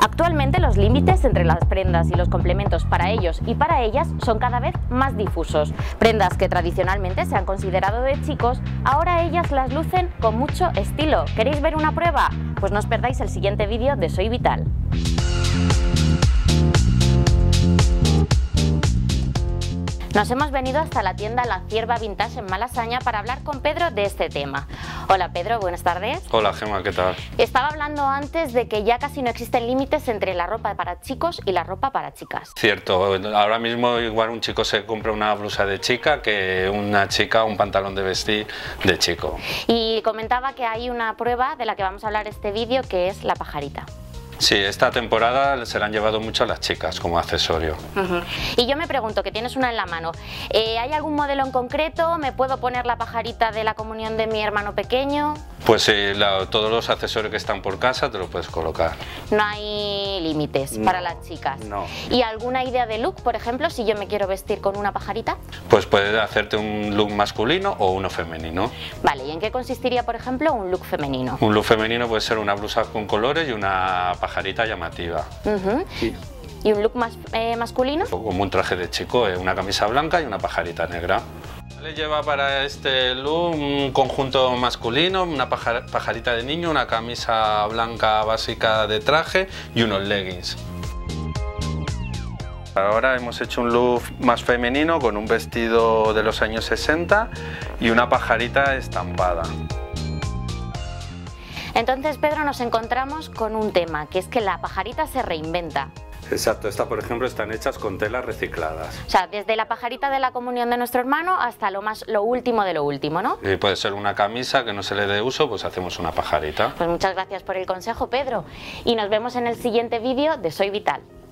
Actualmente los límites entre las prendas y los complementos para ellos y para ellas son cada vez más difusos. Prendas que tradicionalmente se han considerado de chicos, ahora ellas las lucen con mucho estilo. ¿Queréis ver una prueba? Pues no os perdáis el siguiente vídeo de Soy Vital. Nos hemos venido hasta la tienda La Cierva Vintage en Malasaña para hablar con Pedro de este tema. Hola Pedro, buenas tardes. Hola Gemma, ¿qué tal? Estaba hablando antes de que ya casi no existen límites entre la ropa para chicos y la ropa para chicas. Cierto, ahora mismo igual un chico se compra una blusa de chica que una chica un pantalón de vestir de chico. Y comentaba que hay una prueba de la que vamos a hablar este vídeo, que es la pajarita. Sí, esta temporada se la han llevado mucho a las chicas como accesorio. Y yo me pregunto, que tienes una en la mano, ¿hay algún modelo en concreto? ¿Me puedo poner la pajarita de la comunión de mi hermano pequeño? Pues todos los accesorios que están por casa te los puedes colocar. No hay límites para las chicas. No. ¿Y alguna idea de look, por ejemplo, si yo me quiero vestir con una pajarita? Pues puedes hacerte un look masculino o uno femenino. Vale, ¿y en qué consistiría, por ejemplo, un look femenino? Un look femenino puede ser una blusa con colores y una pajarita llamativa. Sí. ¿Y un look más masculino? Como un traje de chico, una camisa blanca y una pajarita negra. Le lleva para este look un conjunto masculino, una pajarita de niño, una camisa blanca básica de traje y unos leggings. Ahora hemos hecho un look más femenino con un vestido de los años 60 y una pajarita estampada. Entonces, Pedro, nos encontramos con un tema, que es que la pajarita se reinventa. Exacto, estas por ejemplo están hechas con telas recicladas. O sea, desde la pajarita de la comunión de nuestro hermano hasta lo último de lo último, ¿no? Y puede ser una camisa que no se le dé uso, pues hacemos una pajarita. Pues muchas gracias por el consejo, Pedro. Y nos vemos en el siguiente vídeo de Soy Vital.